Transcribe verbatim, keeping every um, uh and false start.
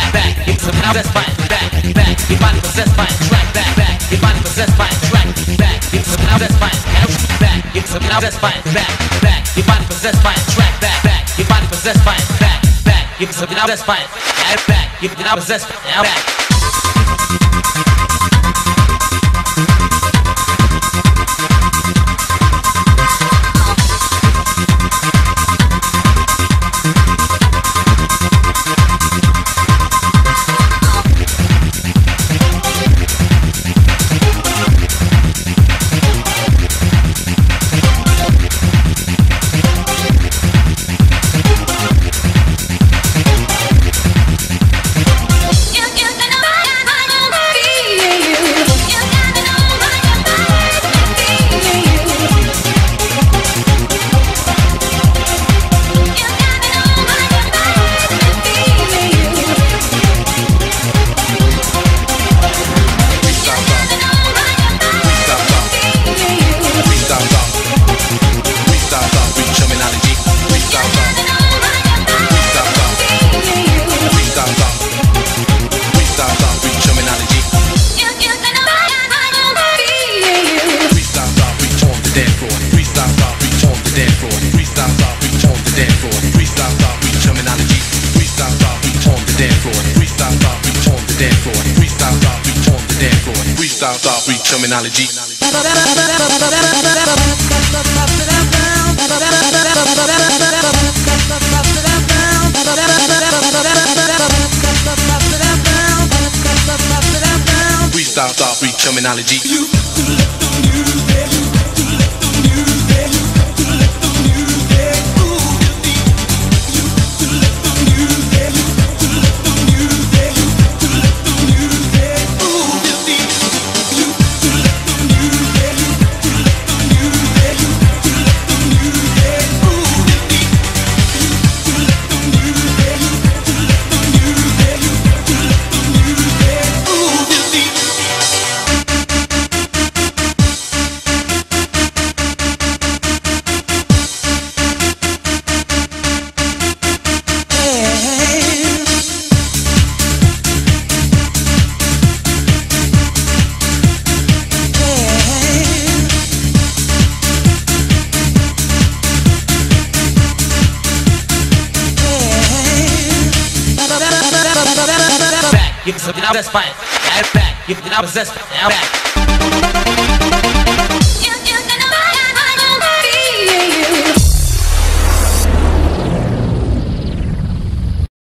back. It's a possessed by back, back. Your body possessed by track, back, back. Your body possessed by track, back. It's a possessed by back. It's a possessed by back, back. Your body possessed by track, back, back. Your body possessed by back, back. It's a possessed by back. You're possessed now back. Terminology. Freestyle, stop, free terminology. Give me something now that's fine. Back, give me now possessed now back.